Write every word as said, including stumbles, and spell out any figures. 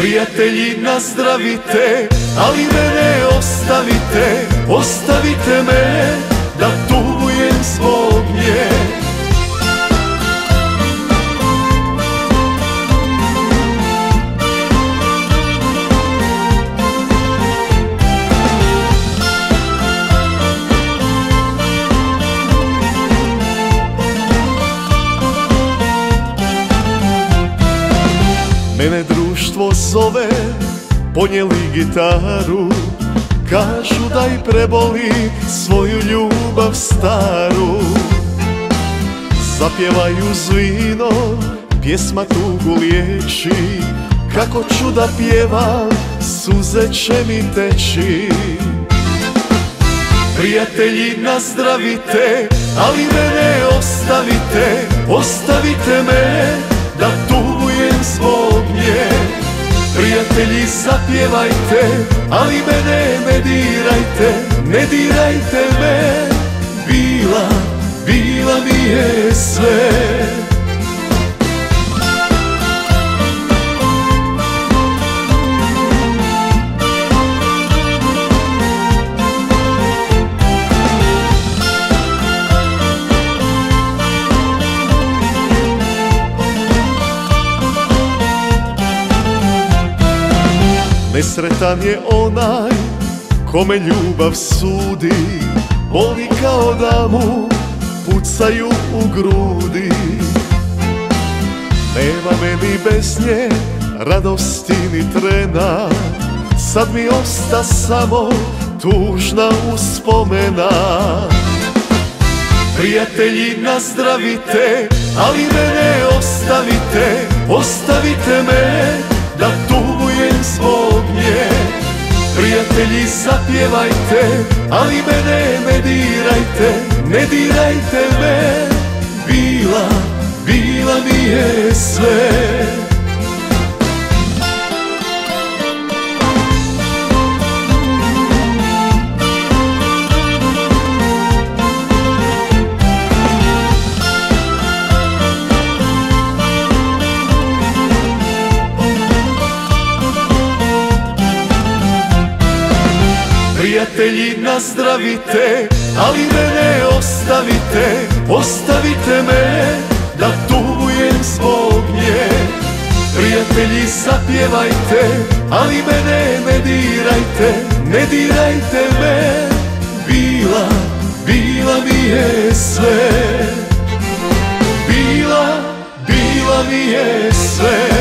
Prijatelji nazdravite, ali mene ostavite, ostavite me da tugujem zbog nje. Mene društvo zove, ponijeli gitaru, kažu daj preboli svoju ljubav staru. Zapjevaj uz vino, pjesma tugu liječi, kako ću da pjevam, suze će mi teći. Prijatelji nazdravite, ali mene ostavite, ostavite me da tugujem zbog nje. Prijatelji zapjevajte, ali mene ne dirajte, ne dirajte me. Bila, bila mi je sve. Nesretan je onaj kome ljubav sudi, boli kao da mu pucaju u grudi. Nema meni bez nje radosti ni trena, sad mi osta samo tužna uspomena. Prijatelji nazdravite, ali mene ostavite, ostavite me da tugujem zbog nje. Prijatelji zapjevajte, ali mene ne dirajte, ne dirajte me. Bila, bila mi je sve. Prijatelji nazdravite, ali mene ostavite, ostavite me da tugujem zbog nje. Prijatelji zapjevajte, ali mene ne dirajte, ne dirajte me. Bila, bila mi je sve. Bila, bila mi je sve.